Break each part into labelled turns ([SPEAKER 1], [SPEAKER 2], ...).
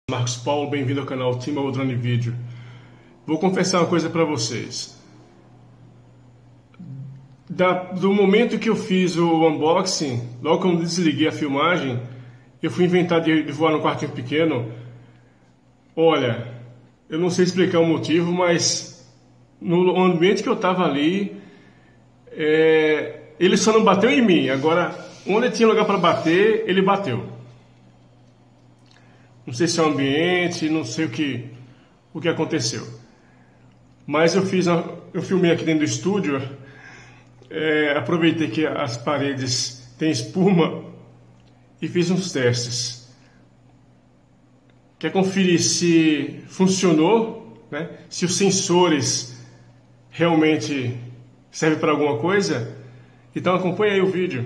[SPEAKER 1] Marcos Paulo, bem-vindo ao canal Team Drone Video. Vou confessar uma coisa para vocês. Do momento que eu fiz o unboxing, logo que eu desliguei a filmagem, eu fui inventar de voar no quartinho pequeno. Olha, eu não sei explicar o motivo, mas no ambiente que eu estava ali, ele só não bateu em mim. Agora, onde tinha lugar para bater, ele bateu. Não sei se é o ambiente, não sei o que aconteceu. Mas eu filmei aqui dentro do estúdio, aproveitei que as paredes têm espuma e fiz uns testes. Quer conferir se funcionou, né? Se os sensores realmente servem para alguma coisa? Então acompanha aí o vídeo.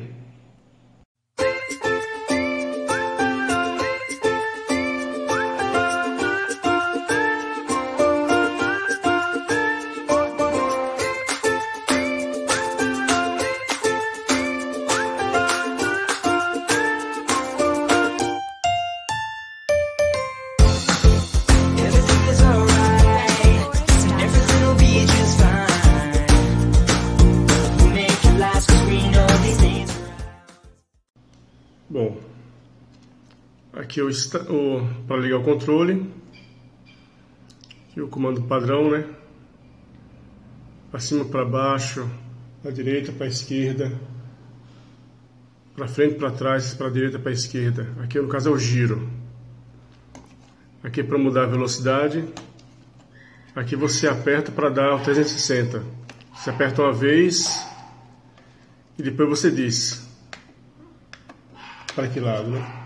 [SPEAKER 1] Bom, aqui para ligar o controle, aqui o comando padrão, né? Para cima, para baixo, para direita, para esquerda, para frente, para trás, para direita, para esquerda. Aqui no caso é o giro. Aqui é para mudar a velocidade. Aqui você aperta para dar o 360. Você aperta uma vez e depois você diz para que lado, né?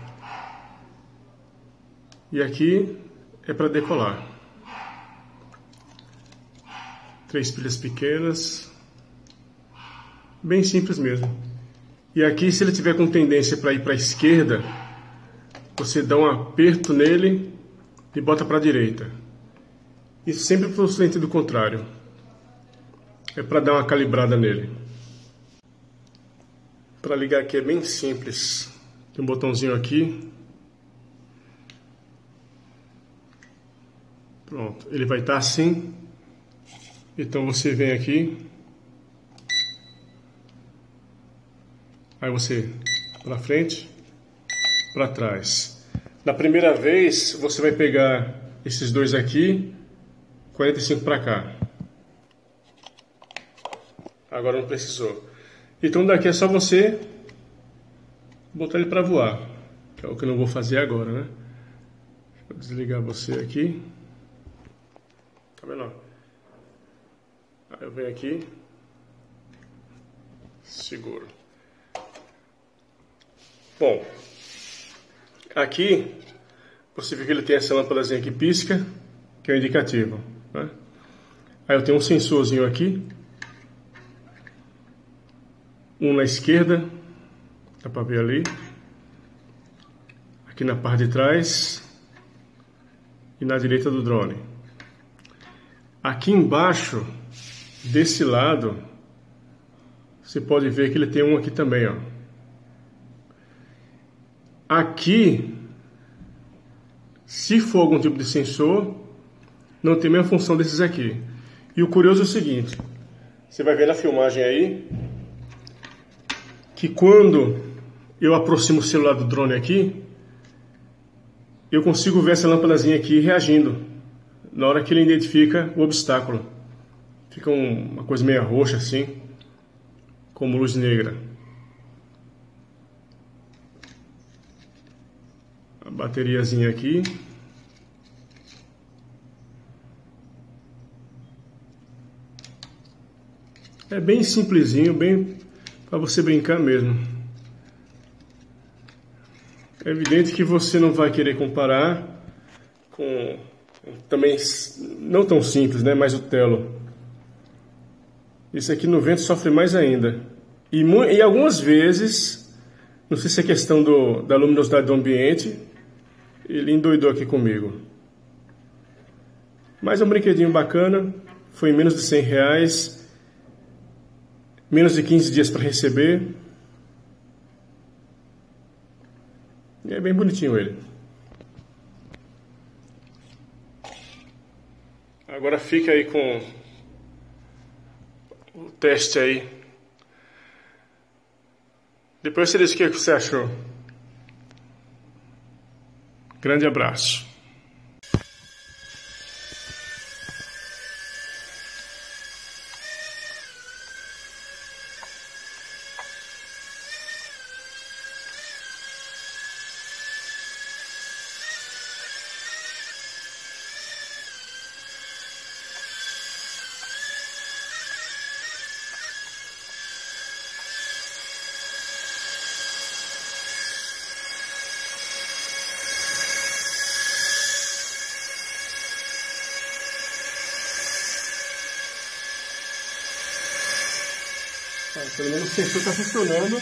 [SPEAKER 1] E aqui é para decolar. 3 pilhas pequenas, bem simples mesmo. E aqui, se ele tiver com tendência para ir para a esquerda, você dá um aperto nele e bota para a direita. Isso sempre para o sentido contrário. É para dar uma calibrada nele. Para ligar aqui é bem simples. Tem um botãozinho aqui. Pronto, ele vai estar assim. Então você vem aqui. Aí você para frente, para trás. Na primeira vez você vai pegar esses dois aqui, 45 para cá. Agora não precisou. Então daqui é só você botar ele para voar, que é o que eu não vou fazer agora, né? Deixa eu desligar você aqui. Tá vendo? Aí eu venho aqui, seguro. Bom, aqui você vê que ele tem essa lâmpadazinha que pisca, que é o indicativo, né? Aí eu tenho um sensorzinho aqui, um na esquerda, dá para ver ali, aqui na parte de trás e na direita do drone. Aqui embaixo, desse lado, você pode ver que ele tem um aqui também, ó. Aqui, se for algum tipo de sensor, não tem a mesma função desses aqui. E o curioso é o seguinte, você vai ver na filmagem aí, que quando eu aproximo o celular do drone aqui, eu consigo ver essa lâmpadazinha aqui reagindo na hora que ele identifica o obstáculo. Fica uma coisa meio roxa assim, como luz negra. A bateriazinha aqui. É bem simplesinho, bem para você brincar mesmo. É evidente que você não vai querer comparar com também não tão simples, né? Mas o Tello. Esse aqui no vento sofre mais ainda. E algumas vezes, não sei se é questão da luminosidade do ambiente, ele endoidou aqui comigo. Mas é um brinquedinho bacana, foi em menos de R$100, menos de 15 dias para receber. E é bem bonitinho ele. Agora fica aí com o teste aí. Depois você diz o que você achou. Grande abraço. Pelo menos o sensor está funcionando.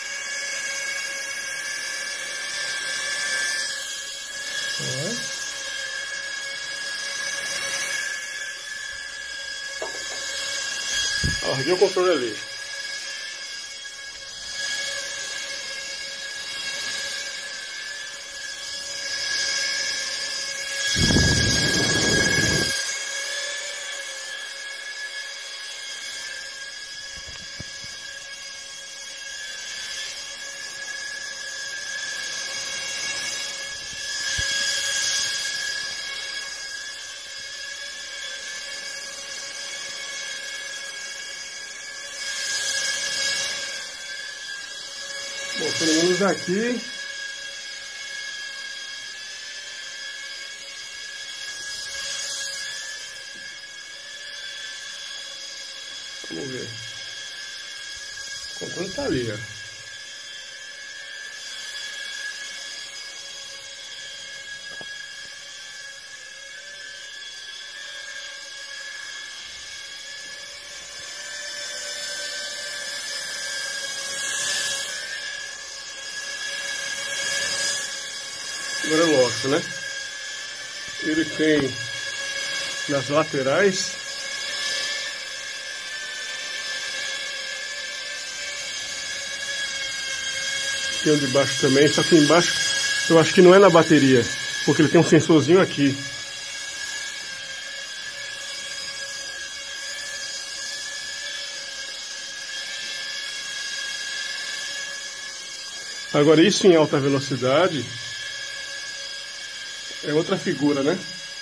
[SPEAKER 1] Larguei o controle ali. Bom, pelo menos aqui vamos ver. O controle tá ali, ó. Agora eu mostro, né? Ele tem nas laterais tem o de baixo também, só que embaixo eu acho que não é na bateria, porque ele tem um sensorzinho aqui. Agora isso em alta velocidade é outra figura, né?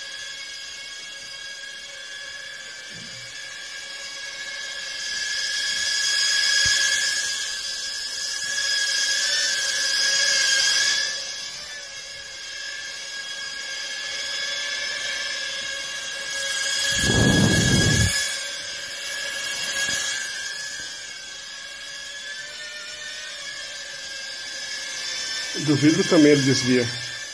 [SPEAKER 1] Do vidro também ele desvia.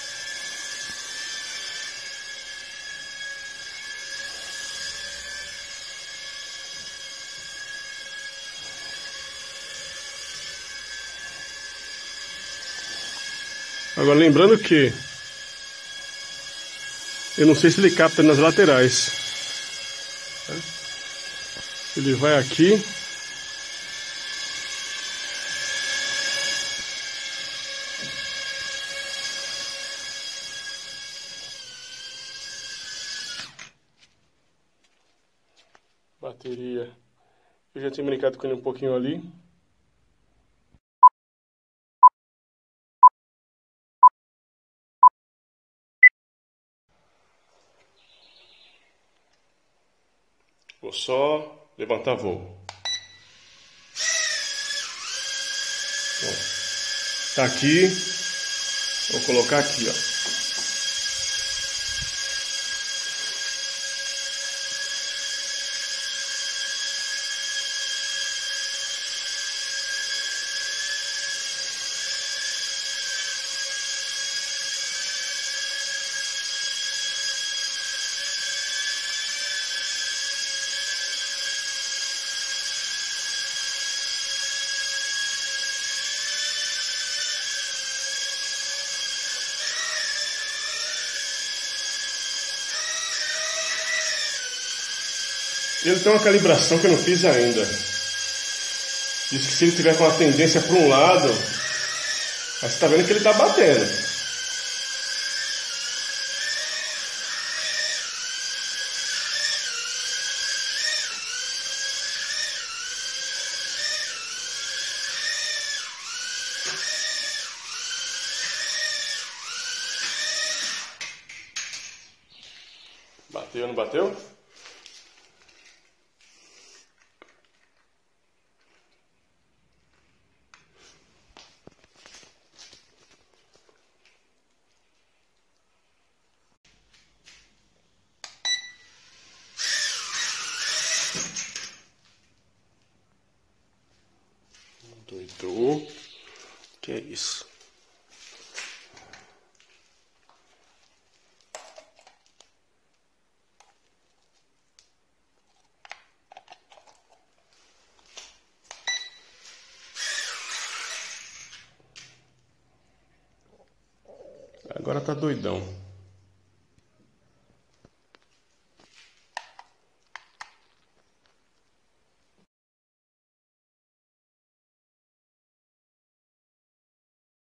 [SPEAKER 1] Agora lembrando que eu não sei se ele capta nas laterais. Ele vai aqui. Bateria. Eu já tinha brincado com ele um pouquinho ali. Vou só levantar voo. Bom, tá aqui. Vou colocar aqui, ó. Ele tem uma calibração que eu não fiz ainda. Diz que se ele tiver com a tendência para um lado, você está vendo que ele está batendo. Bateu, não bateu? Doidou. Que é isso? Agora tá doidão.